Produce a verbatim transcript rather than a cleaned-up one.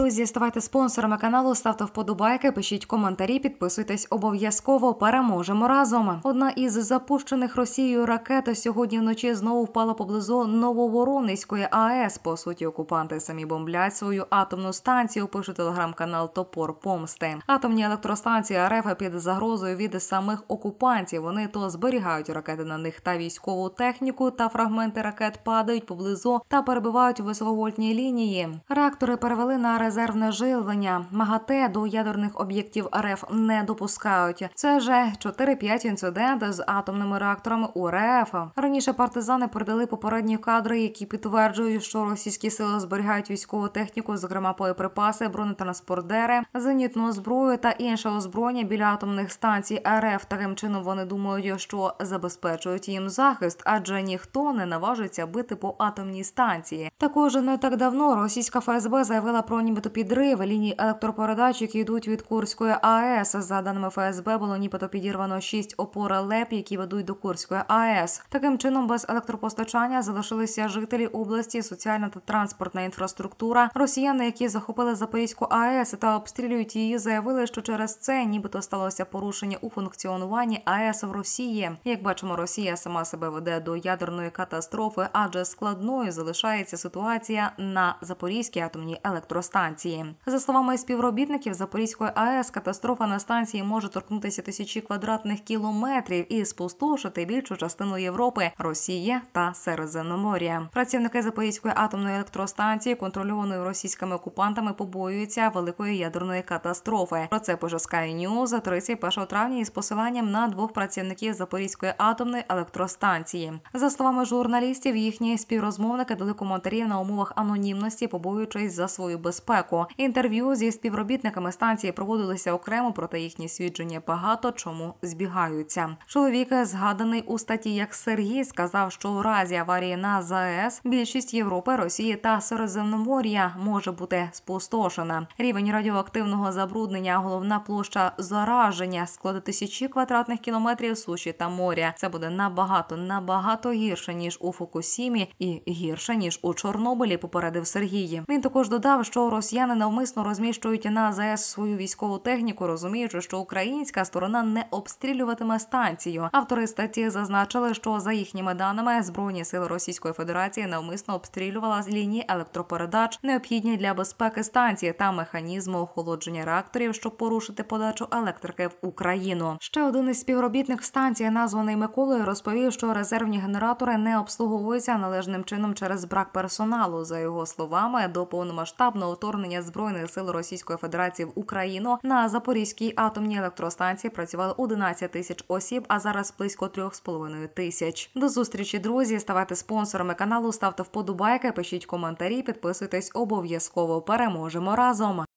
Друзі, ставайте спонсорами каналу, ставте вподобайки, пишіть коментарі, підписуйтесь обов'язково. Переможемо разом. Одна із запущених Росією ракет сьогодні вночі знову впала поблизу Нововоронезької АЕС. По суті, окупанти самі бомблять свою атомну станцію, пише телеграм-канал «Топор помсти». Атомні електростанції РФ під загрозою від самих окупантів. Вони то зберігають ракети на них та військову техніку, та фрагменти ракет падають поблизу та перебивають у високовольтній лінії. Реактори перевели на резервне живлення. МАГАТЕ до ядерних об'єктів РФ не допускають. Це вже чотири-п'ять інцидентів з атомними реакторами у РФ. Раніше партизани передали попередні кадри, які підтверджують, що російські сили зберігають військову техніку, зокрема боєприпаси, бронетранспордери, зенітну зброю та інше озброєння біля атомних станцій РФ. Таким чином вони думають, що забезпечують їм захист, адже ніхто не наважиться бити по атомній станції. Також не так давно російська ФСБ заявила про нібито підрив ліній електропередач, які йдуть від Курської АЕС. За даними ФСБ, було нібито підірвано шість опор ЛЕП, які ведуть до Курської АЕС. Таким чином, без електропостачання залишилися жителі області, соціальна та транспортна інфраструктура. Росіяни, які захопили Запорізьку АЕС та обстрілюють її, заявили, що через це нібито сталося порушення у функціонуванні АЕС в Росії. Як бачимо, Росія сама себе веде до ядерної катастрофи, адже складною залишається ситуація на Запорізькій атомній електростанції. За словами співробітників Запорізької АЕС, катастрофа на станції може торкнутися тисячі квадратних кілометрів і спустошити більшу частину Європи, Росії та Середземномор'я. Працівники Запорізької атомної електростанції, контрольованої російськими окупантами, побоюються великої ядерної катастрофи. Про це пише Sky News тридцять першого травня із посиланням на двох працівників Запорізької атомної електростанції. За словами журналістів, їхні співрозмовники дали коментарі на умовах анонімності, побоюючись за свою безпеку. Інтерв'ю зі співробітниками станції проводилися окремо, проте їхні свідчення багато чому збігаються. Чоловік, згаданий у статті як Сергій, сказав, що у разі аварії на ЗАЕС більшість Європи, Росії та Середземномор'я може бути спустошена. Рівень радіоактивного забруднення, головна площа зараження складе тисячі квадратних кілометрів суші та моря. Це буде набагато, набагато гірше, ніж у Фукусімі і гірше, ніж у Чорнобилі, попередив Сергій. Він також додав, що росіяни навмисно розміщують на ЗАЕС свою військову техніку, розуміючи, що українська сторона не обстрілюватиме станцію. Автори статті зазначили, що за їхніми даними Збройні сили Російської Федерації навмисно обстрілювала з лінії електропередач, необхідні для безпеки станції та механізму охолодження реакторів, щоб порушити подачу електрики в Україну. Ще один із співробітник станції, названий Миколою, розповів, що резервні генератори не обслуговуються належним чином через брак персоналу. За його словами, до повномасштабного вторгнення Збройних сил Російської Федерації в Україну на Запорізькій атомній електростанції працювали одинадцять тисяч осіб, а зараз близько трьох з половиною тисяч. До зустрічі, друзі! Ставайте спонсорами каналу, ставте вподобайки, пишіть коментарі, підписуйтесь обов'язково. Переможемо разом!